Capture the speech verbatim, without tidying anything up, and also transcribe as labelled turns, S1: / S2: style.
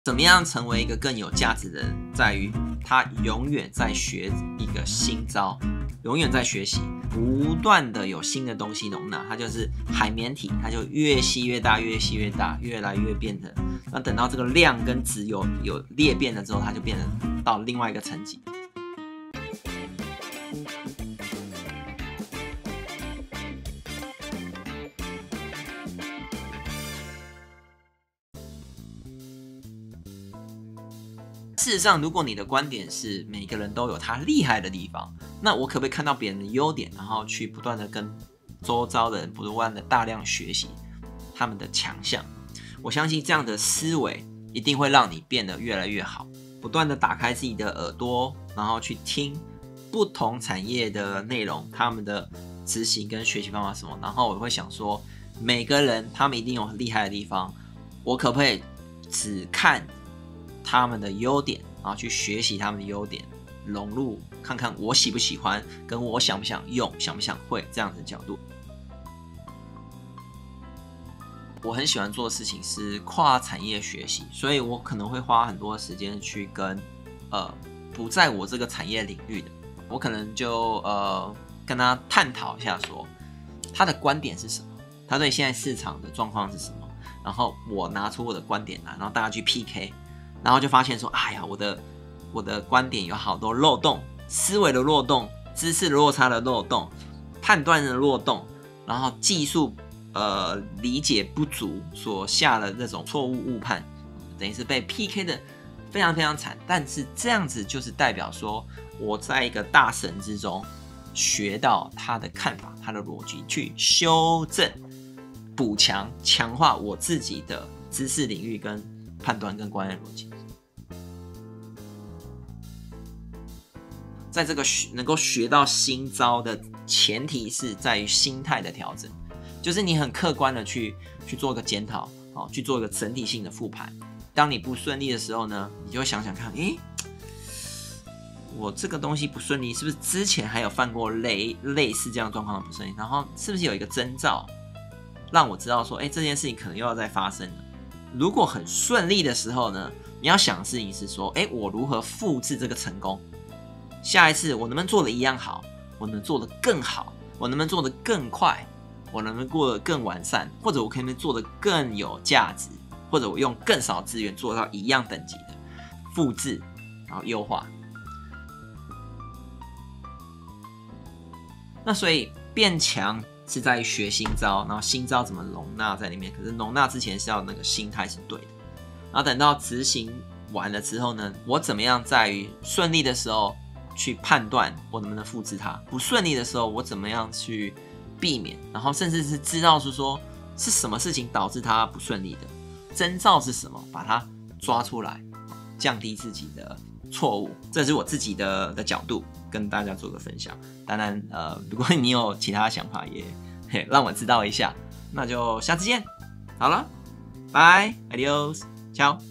S1: 怎么样成为一个更有价值的人，在于他永远在学一个新招，永远在学习，不断的有新的东西容纳。它就是海绵体，它就越吸越大，越吸越大，越来越变得。那等到这个量跟质有有裂变了之后，它就变成到另外一个层级。事实上，如果你的观点是每个人都有他厉害的地方，那我可不可以看到别人的优点，然后去不断的跟周遭的人不断的大量学习他们的强项？我相信这样的思维一定会让你变得越来越好，不断的打开自己的耳朵，然后去听不同产业的内容，他们的执行跟学习方法是什么。然后我会想说，每个人他们一定有很厉害的地方，我可不可以只看他们的优点，然后去学习他们的优点，融入看看我喜不喜欢，跟我想不想用，想不想会这样的角度。我很喜欢做的事情是跨产业学习，所以我可能会花很多时间去跟呃不在我这个产业领域的，我可能就呃跟他探讨一下说他的观点是什么，他对现在市场的状况是什么，然后我拿出我的观点来，然后大家去 P K。然后就发现说，哎呀，我的我的观点有好多漏洞，思维的漏洞，知识落差的漏洞，判断的漏洞，然后技术呃理解不足所下的这种错误误判，等于是被 P K 的非常非常惨。但是这样子就是代表说，我在一个大神之中学到他的看法，他的逻辑，去修正、补强、强化我自己的知识领域跟判断跟观念逻辑。在这个能够学到新招的前提是在于心态的调整，就是你很客观的去去做个检讨，哦，去做一个整体性的复盘。当你不顺利的时候呢，你就会想想看，诶，我这个东西不顺利，是不是之前还有犯过类类似这样的状况的不顺利？然后是不是有一个征兆让我知道说，诶，这件事情可能又要再发生了？如果很顺利的时候呢，你要想的事情是说，诶，我如何复制这个成功？下一次我能不能做的一样好？我能做的更好？我能不能做的更快？我能不能过得更完善？或者我可不可以做的更有价值？或者我用更少资源做到一样等级的复制，然后优化。那所以变强是在于学新招，然后新招怎么容纳在里面？可是容纳之前是要那个心态是对的。然后等到执行完了之后呢，我怎么样在于顺利的时候去判断我能不能复制它，不顺利的时候我怎么样去避免，然后甚至是知道是说是什么事情导致它不顺利的，征兆是什么，把它抓出来，降低自己的错误。这是我自己 的, 的角度跟大家做个分享。当然呃，如果你有其他想法也嘿让我知道一下，那就下次见。好了，拜 adios， ciao。